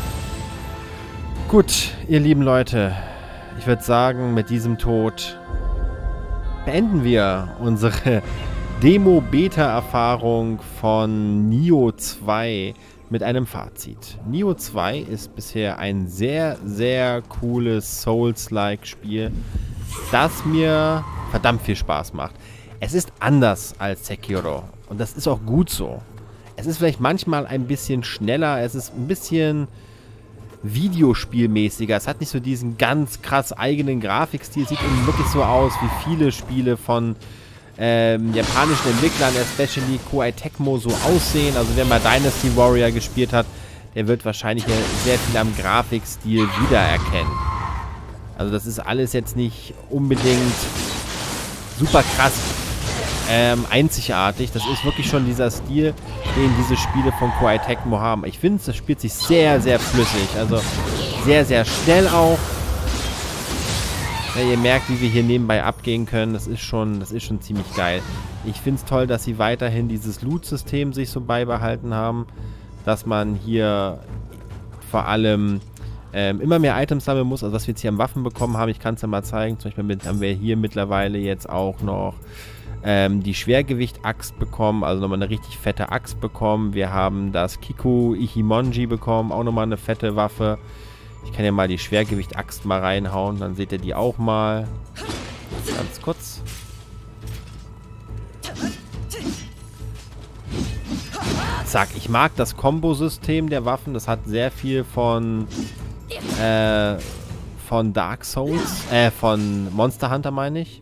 Gut, ihr lieben Leute. Ich würde sagen, mit diesem Tod beenden wir unsere Demo-Beta-Erfahrung von Nioh zwei mit einem Fazit. Nioh zwei ist bisher ein sehr, sehr cooles Souls-like-Spiel, das mir verdammt viel Spaß macht. Es ist anders als Sekiro und das ist auch gut so. Es ist vielleicht manchmal ein bisschen schneller, es ist ein bisschen videospielmäßiger. Es hat nicht so diesen ganz krass eigenen Grafikstil. Es sieht eben wirklich so aus, wie viele Spiele von ähm, japanischen Entwicklern, especially Koei Tecmo, so aussehen. Also wer mal Dynasty Warrior gespielt hat, der wird wahrscheinlich sehr viel am Grafikstil wiedererkennen. Also das ist alles jetzt nicht unbedingt super krass ähm, einzigartig. Das ist wirklich schon dieser Stil, den diese Spiele von Koei Tecmo haben. Ich finde, es spielt sich sehr, sehr flüssig. Also sehr, sehr schnell auch. Ja, ihr merkt, wie wir hier nebenbei abgehen können. Das ist schon, das ist schon ziemlich geil. Ich finde es toll, dass sie weiterhin dieses Loot-System sich so beibehalten haben. Dass man hier vor allem ähm, immer mehr Items sammeln muss. Also was wir jetzt hier am Waffen bekommen haben, ich kann es ja mal zeigen. Zum Beispiel mit, haben wir hier mittlerweile jetzt auch noch ähm, die Schwergewicht-Axt bekommen. Also nochmal eine richtig fette Axt bekommen. Wir haben das Kiku Ichimonji bekommen. Auch nochmal eine fette Waffe. Ich kann ja mal die Schwergewicht-Axt mal reinhauen. Dann seht ihr die auch mal. Ganz kurz. Zack, ich mag das Kombosystem der Waffen. Das hat sehr viel von äh, von Dark Souls, äh, von Monster Hunter meine ich.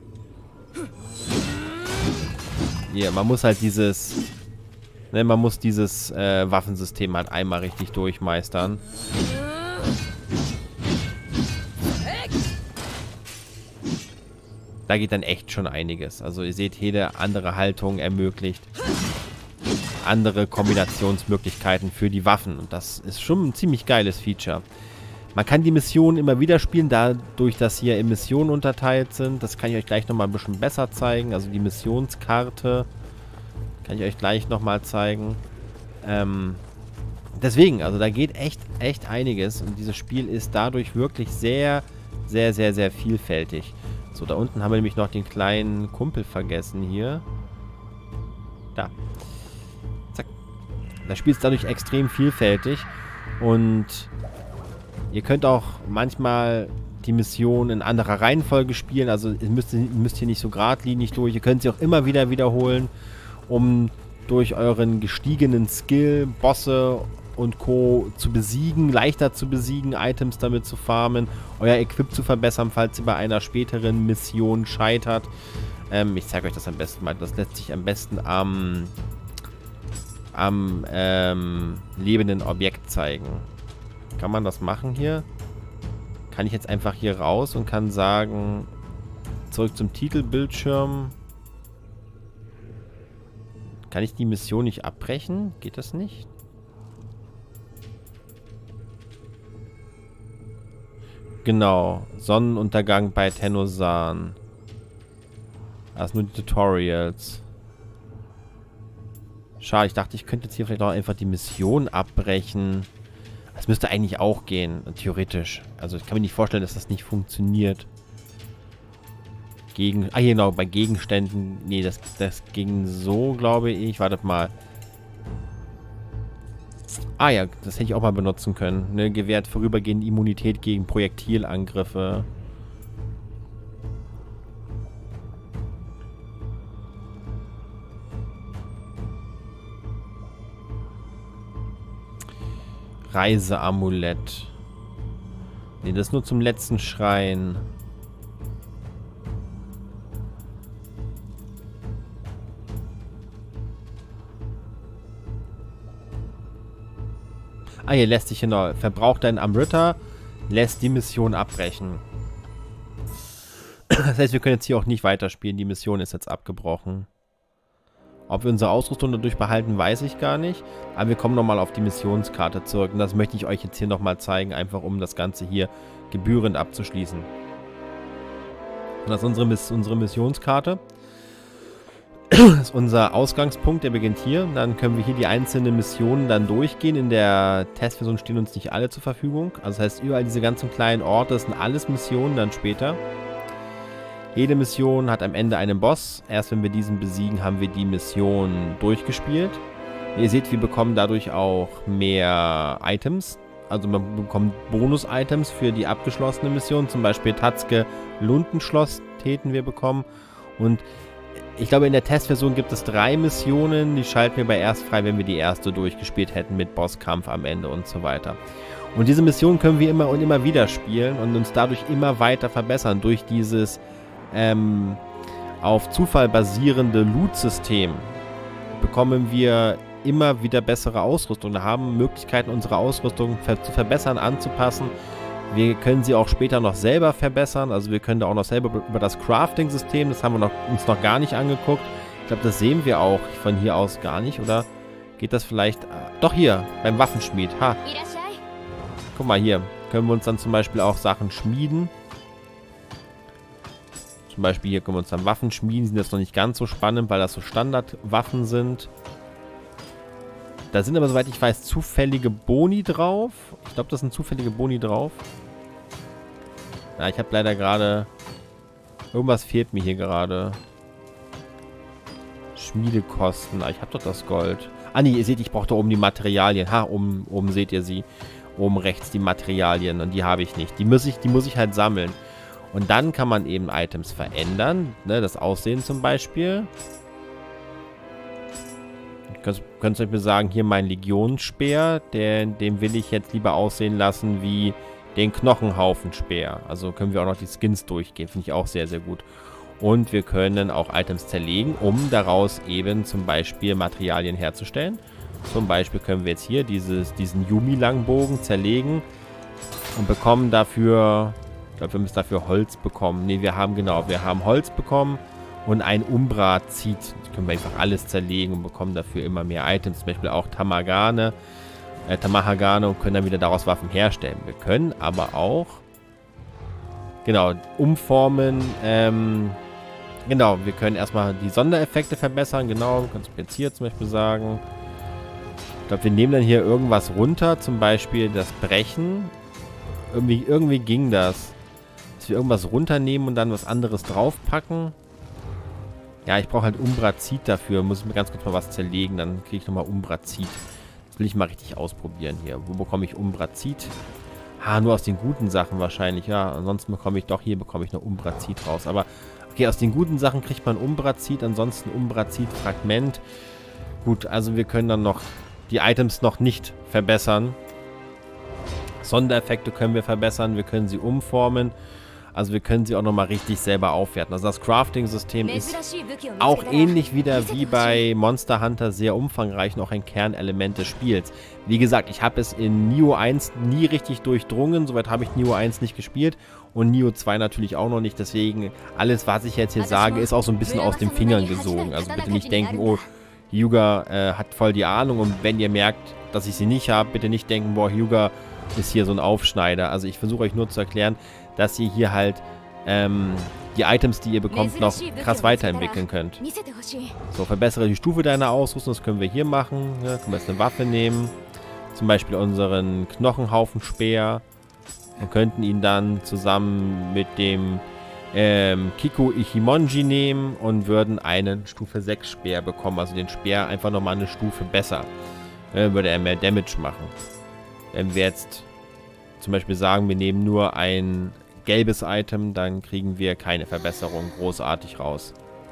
Hier, man muss halt dieses, ne, man muss dieses äh, Waffensystem halt einmal richtig durchmeistern. Da geht dann echt schon einiges. Also ihr seht, jede andere Haltung ermöglicht andere Kombinationsmöglichkeiten für die Waffen. Und das ist schon ein ziemlich geiles Feature. Man kann die Missionen immer wieder spielen, dadurch, dass hier in Missionen unterteilt sind. Das kann ich euch gleich nochmal ein bisschen besser zeigen. Also die Missionskarte kann ich euch gleich nochmal zeigen. Ähm, deswegen, also da geht echt, echt einiges. Und dieses Spiel ist dadurch wirklich sehr, sehr, sehr, sehr vielfältig. So, da unten haben wir nämlich noch den kleinen Kumpel vergessen hier. Da. Zack. Das Spiel ist dadurch extrem vielfältig. Und ihr könnt auch manchmal die Mission in anderer Reihenfolge spielen. Also ihr müsst, müsst hier nicht so geradlinig durch. Ihr könnt sie auch immer wieder wiederholen, um durch euren gestiegenen Skill Bosse und Co. zu besiegen, leichter zu besiegen, Items damit zu farmen, euer Equip zu verbessern, falls ihr bei einer späteren Mission scheitert. Ähm, ich zeige euch das am besten mal. Das lässt sich am besten am, am ähm, lebenden Objekt zeigen. Kann man das machen hier? Kann ich jetzt einfach hier raus und kann sagen, zurück zum Titelbildschirm. Kann ich die Mission nicht abbrechen? Geht das nicht? Genau, Sonnenuntergang bei Tenno-san. Das sind nur die Tutorials. Schade, ich dachte, ich könnte jetzt hier vielleicht auch einfach die Mission abbrechen. Das müsste eigentlich auch gehen, theoretisch. Also ich kann mir nicht vorstellen, dass das nicht funktioniert. Gegen, ah genau, bei Gegenständen, nee, das, das ging so, glaube ich. Wartet mal. Ah ja, das hätte ich auch mal benutzen können. Ne, gewährt vorübergehende Immunität gegen Projektilangriffe. Reiseamulett. Ne, das ist nur zum letzten Schrein. Ah, hier lässt sich genau. Verbraucht ein Amrita, lässt die Mission abbrechen. Das heißt, wir können jetzt hier auch nicht weiterspielen. Die Mission ist jetzt abgebrochen. Ob wir unsere Ausrüstung dadurch behalten, weiß ich gar nicht. Aber wir kommen nochmal auf die Missionskarte zurück. Und das möchte ich euch jetzt hier nochmal zeigen, einfach um das Ganze hier gebührend abzuschließen. Und das ist unsere, Miss unsere Missionskarte. Das ist unser Ausgangspunkt, der beginnt hier. Dann können wir hier die einzelnen Missionen dann durchgehen. In der Testversion stehen uns nicht alle zur Verfügung. Also das heißt, überall diese ganzen kleinen Orte, das sind alles Missionen dann später. Jede Mission hat am Ende einen Boss. Erst wenn wir diesen besiegen, haben wir die Mission durchgespielt. Ihr seht, wir bekommen dadurch auch mehr Items. Also man bekommt Bonus-Items für die abgeschlossene Mission. Zum Beispiel Tatsuke Lundenschloss täten wir bekommen. Und ich glaube, in der Testversion gibt es drei Missionen. Die schalten wir bei erst frei, wenn wir die erste durchgespielt hätten mit Bosskampf am Ende und so weiter. Und diese Mission können wir immer und immer wieder spielen und uns dadurch immer weiter verbessern durch dieses ähm, auf Zufall basierende Loot-System. Bekommen wir immer wieder bessere Ausrüstung. Wir haben Möglichkeiten, unsere Ausrüstung ver zu verbessern, anzupassen, Wir können sie auch später noch selber verbessern. Also wir können da auch noch selber über das Crafting-System, das haben wir noch, uns noch gar nicht angeguckt. Ich glaube, das sehen wir auch von hier aus gar nicht. Oder geht das vielleicht... Äh, doch hier, beim Waffenschmied. Ha. Guck mal hier. Können wir uns dann zum Beispiel auch Sachen schmieden. Zum Beispiel hier können wir uns dann Waffen schmieden. Die sind jetzt noch nicht ganz so spannend, weil das so Standardwaffen sind. Da sind aber, soweit ich weiß, zufällige Boni drauf. Ich glaube, das sind zufällige Boni drauf. Ja, ich habe leider gerade... Irgendwas fehlt mir hier gerade. Schmiedekosten. Ah, ich habe doch das Gold. Ah, nee, ihr seht, ich brauche da oben die Materialien. Ha, oben, oben seht ihr sie. Oben rechts die Materialien. Und die habe ich nicht. Die muss ich, die muss ich halt sammeln. Und dann kann man eben Items verändern. Ne, das Aussehen zum Beispiel. Könnt, könnt ihr mir sagen, hier mein Legionsspeer, den, den will ich jetzt lieber aussehen lassen wie den Knochenhaufenspeer. Also können wir auch noch die Skins durchgehen, finde ich auch sehr, sehr gut. Und wir können auch Items zerlegen, um daraus eben zum Beispiel Materialien herzustellen. Zum Beispiel können wir jetzt hier dieses, diesen Yumi-Langbogen zerlegen und bekommen dafür, ich glaube, wir müssen dafür Holz bekommen. Ne, wir haben, genau, wir haben Holz bekommen. Und ein Umbra-Zieht. Das können wir einfach alles zerlegen und bekommen dafür immer mehr Items. Zum Beispiel auch Tamagane, äh, Tamahagane und können dann wieder daraus Waffen herstellen. Wir können aber auch, genau, umformen. Ähm, genau, wir können erstmal die Sondereffekte verbessern. Genau, kannst du jetzt hier zum Beispiel sagen. Ich glaube, wir nehmen dann hier irgendwas runter. Zum Beispiel das Brechen. Irgendwie, irgendwie ging das. Dass wir irgendwas runternehmen und dann was anderes draufpacken. Ja, ich brauche halt Umbra-Zieht dafür. Muss ich mir ganz kurz mal was zerlegen. Dann kriege ich nochmal Umbra-Zieht. Das will ich mal richtig ausprobieren hier. Wo bekomme ich Umbra-Zieht? Ah, nur aus den guten Sachen wahrscheinlich. Ja, ansonsten bekomme ich doch, hier bekomme ich noch Umbra-Zieht raus. Aber, okay, aus den guten Sachen kriegt man Umbra-Zieht. Ansonsten Umbra-Zieht-Fragment. Gut, also wir können dann noch die Items noch nicht verbessern. Sondereffekte können wir verbessern. Wir können sie umformen. Also wir können sie auch nochmal richtig selber aufwerten. Also das Crafting-System ist auch ähnlich wieder wie bei Monster Hunter sehr umfangreich und auch ein Kernelement des Spiels. Wie gesagt, ich habe es in Nioh eins nie richtig durchdrungen. Soweit habe ich Nioh eins nicht gespielt. Und Nioh zwei natürlich auch noch nicht. Deswegen, alles, was ich jetzt hier sage, ist auch so ein bisschen aus den Fingern gesogen. Also bitte nicht denken, oh, Hyuga äh, hat voll die Ahnung. Und wenn ihr merkt, dass ich sie nicht habe, bitte nicht denken, boah, Hyuga ist hier so ein Aufschneider. Also ich versuche euch nur zu erklären, dass ihr hier halt ähm, die Items, die ihr bekommt, noch krass weiterentwickeln könnt. So, verbessere die Stufe deiner Ausrüstung. Das können wir hier machen. Ja, können wir jetzt eine Waffe nehmen. Zum Beispiel unseren Knochenhaufenspeer. Wir könnten ihn dann zusammen mit dem ähm, Kiku Ichimonji nehmen und würden einen Stufe sechs Speer bekommen. Also den Speer einfach nochmal eine Stufe besser. Dann würde er mehr Damage machen. Wenn wir jetzt zum Beispiel sagen, wir nehmen nur ein gelbes Item, dann kriegen wir keine Verbesserung großartig raus.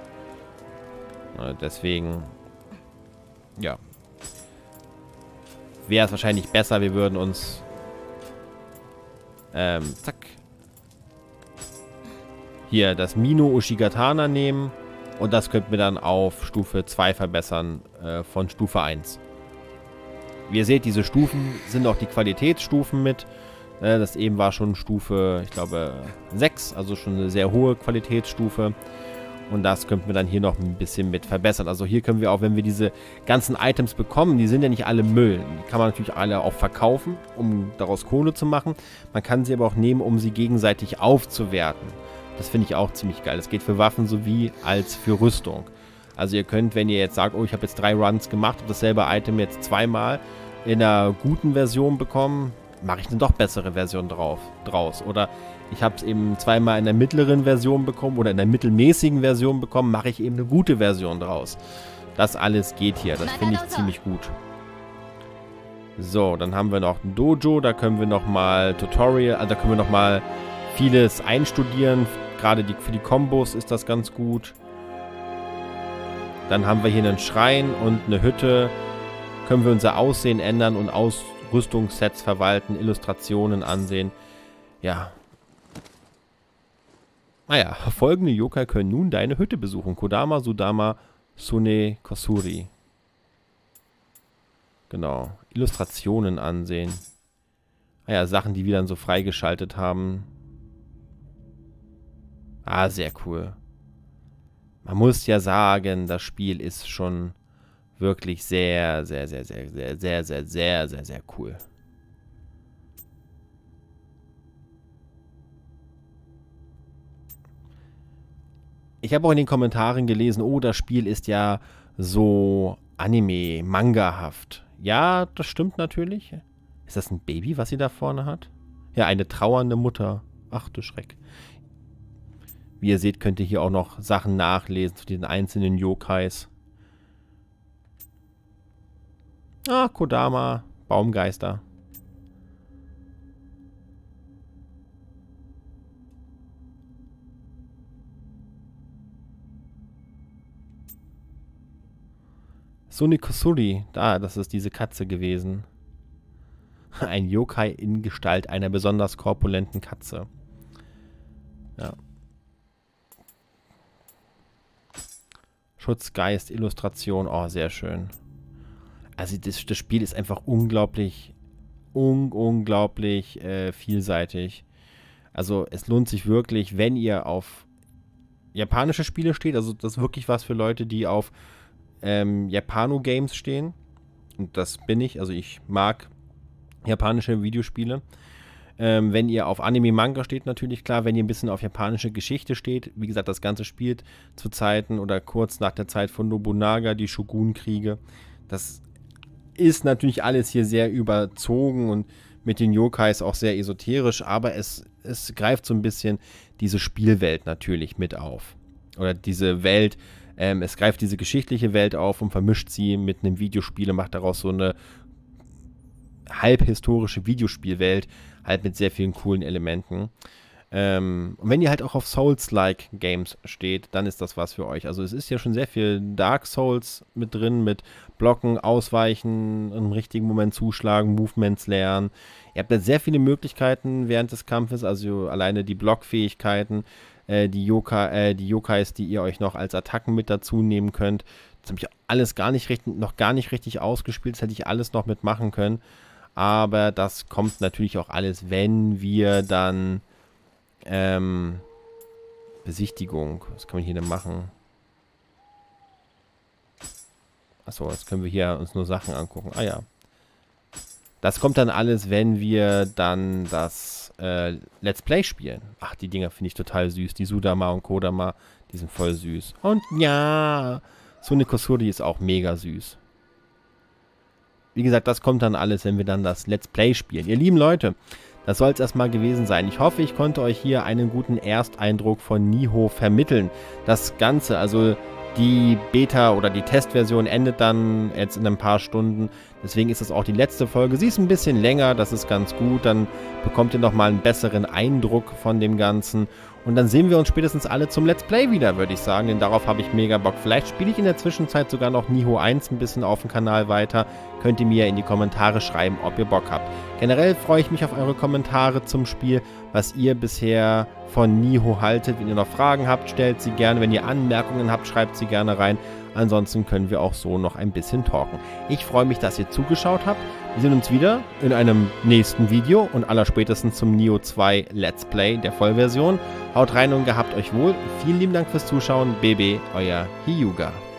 Deswegen, ja, wäre es wahrscheinlich besser, wir würden uns ähm, zack, hier das Mino Ushigatana nehmen und das könnten wir dann auf Stufe zwei verbessern äh, von Stufe eins. Wie ihr seht, diese Stufen sind auch die Qualitätsstufen mit. Das eben war schon Stufe, ich glaube, sechs, also schon eine sehr hohe Qualitätsstufe. Und das könnten wir dann hier noch ein bisschen mit verbessern. Also hier können wir auch, wenn wir diese ganzen Items bekommen, die sind ja nicht alle Müll. Die kann man natürlich alle auch verkaufen, um daraus Kohle zu machen. Man kann sie aber auch nehmen, um sie gegenseitig aufzuwerten. Das finde ich auch ziemlich geil. Das geht für Waffen sowie als für Rüstung. Also ihr könnt, wenn ihr jetzt sagt, oh, ich habe jetzt drei Runs gemacht und dasselbe Item jetzt zweimal in einer guten Version bekommen, mache ich eine doch bessere Version drauf, draus. Oder ich habe es eben zweimal in der mittleren Version bekommen oder in der mittelmäßigen Version bekommen, mache ich eben eine gute Version draus. Das alles geht hier. Das finde ich ziemlich gut. So, dann haben wir noch ein Dojo. Da können wir nochmal Tutorial, also da können wir nochmal vieles einstudieren. Gerade die, für die Kombos ist das ganz gut. Dann haben wir hier einen Schrein und eine Hütte. Können wir unser Aussehen ändern und aus Rüstungssets verwalten, Illustrationen ansehen. Ja. Naja, folgende Yokai können nun deine Hütte besuchen. Kodama, Sudama, Sune, Kosuri. Genau. Illustrationen ansehen. Ah ja, Sachen, die wir dann so freigeschaltet haben. Ah, sehr cool. Man muss ja sagen, das Spiel ist schon wirklich sehr, sehr, sehr, sehr, sehr, sehr, sehr, sehr, sehr, sehr cool. Ich habe auch in den Kommentaren gelesen, oh, das Spiel ist ja so Anime, Manga-haft. Ja, das stimmt natürlich. Ist das ein Baby, was sie da vorne hat? Ja, eine trauernde Mutter. Ach du Schreck. Wie ihr seht, könnt ihr hier auch noch Sachen nachlesen zu den einzelnen Yokais. Ah, Kodama, Baumgeister. Sunikosuri, da, das ist diese Katze gewesen. Ein Yokai in Gestalt einer besonders korpulenten Katze. Ja. Schutzgeist, Illustration, oh, sehr schön. Also das, das Spiel ist einfach unglaublich, un, unglaublich äh, vielseitig. Also es lohnt sich wirklich, wenn ihr auf japanische Spiele steht, also das ist wirklich was für Leute, die auf ähm, Japano-Games stehen. Und das bin ich, also ich mag japanische Videospiele. Ähm, wenn ihr auf Anime-Manga steht, natürlich klar. Wenn ihr ein bisschen auf japanische Geschichte steht, wie gesagt, das Ganze spielt zu Zeiten oder kurz nach der Zeit von Nobunaga, die Shogun-Kriege. Das ist natürlich alles hier sehr überzogen und mit den Yokais auch sehr esoterisch, aber es, es greift so ein bisschen diese Spielwelt natürlich mit auf. Oder diese Welt, ähm, es greift diese geschichtliche Welt auf und vermischt sie mit einem Videospiel und macht daraus so eine halbhistorische Videospielwelt, halt mit sehr vielen coolen Elementen. Ähm, und wenn ihr halt auch auf Souls-like Games steht, dann ist das was für euch. Also es ist ja schon sehr viel Dark Souls mit drin, mit Blocken, Ausweichen, im richtigen Moment zuschlagen, Movements lernen. Ihr habt da sehr viele Möglichkeiten während des Kampfes, also alleine die Blockfähigkeiten, äh, die, Yoka, äh, die Yokais, die ihr euch noch als Attacken mit dazu nehmen könnt. Das habe ich alles gar nicht richtig, noch gar nicht richtig ausgespielt, das hätte ich alles noch mitmachen können. Aber das kommt natürlich auch alles, wenn wir dann ähm, Besichtigung, was kann man hier denn machen? Achso, jetzt können wir hier uns nur Sachen angucken. Ah ja. Das kommt dann alles, wenn wir dann das äh, Let's Play spielen. Ach, die Dinger finde ich total süß. Die Sudama und Kodama, die sind voll süß. Und ja, Sunikosuri ist auch mega süß. Wie gesagt, das kommt dann alles, wenn wir dann das Let's Play spielen. Ihr lieben Leute, das soll es erstmal gewesen sein. Ich hoffe, ich konnte euch hier einen guten Ersteindruck von Nioh vermitteln. Das Ganze, also die Beta oder die Testversion endet dann jetzt in ein paar Stunden. Deswegen ist das auch die letzte Folge. Sie ist ein bisschen länger, das ist ganz gut. Dann bekommt ihr nochmal einen besseren Eindruck von dem Ganzen. Und dann sehen wir uns spätestens alle zum Let's Play wieder, würde ich sagen. Denn darauf habe ich mega Bock. Vielleicht spiele ich in der Zwischenzeit sogar noch Nioh eins ein bisschen auf dem Kanal weiter. Könnt ihr mir in die Kommentare schreiben, ob ihr Bock habt. Generell freue ich mich auf eure Kommentare zum Spiel, was ihr bisher von Nioh haltet. Wenn ihr noch Fragen habt, stellt sie gerne. Wenn ihr Anmerkungen habt, schreibt sie gerne rein. Ansonsten können wir auch so noch ein bisschen talken. Ich freue mich, dass ihr zugeschaut habt. Wir sehen uns wieder in einem nächsten Video und allerspätestens zum Nioh zwei Let's Play der Vollversion. Haut rein und gehabt euch wohl. Vielen lieben Dank fürs Zuschauen. B B, euer Hyuga.